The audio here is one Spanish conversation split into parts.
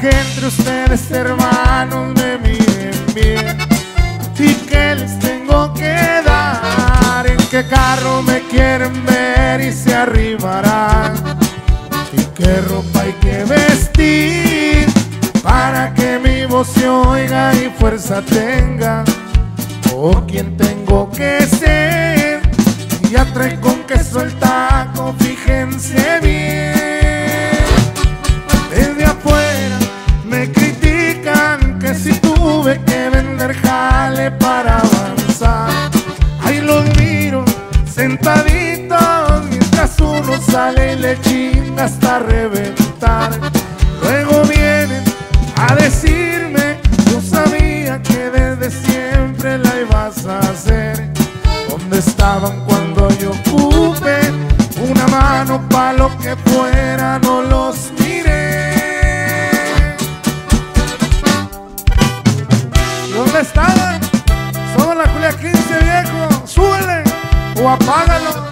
que entre ustedes, hermanos, me miren bien. ¿Y qué les tengo que dar? ¿En qué carro me quieren ver y se arribarán? ¿Y qué ropa hay que vestir para que mi voz se oiga y fuerza tenga? ¿O quién tengo que ser? Ya trae con queso el taco, fíjense bien. Desde afuera me critican que si tuve que vender jale para avanzar. Ahí los miro sentaditos mientras uno sale y le chinga hasta reventar. Luego vienen a decirme: yo sabía que desde siempre la ibas a hacer. ¿Dónde estaban cuando yo ocupé una mano pa' lo que fuera? No los miré. ¿Dónde estaban? Somos la Julia 15, viejo. Súbele o apágalo.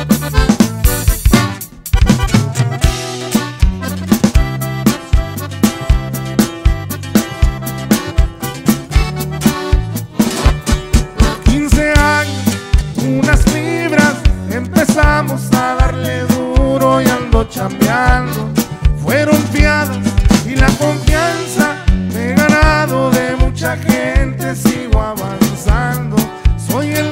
Unas fibras, empezamos a darle duro y ando chambeando. Fueron fiadas y la confianza me he ganado de mucha gente. Sigo avanzando, soy el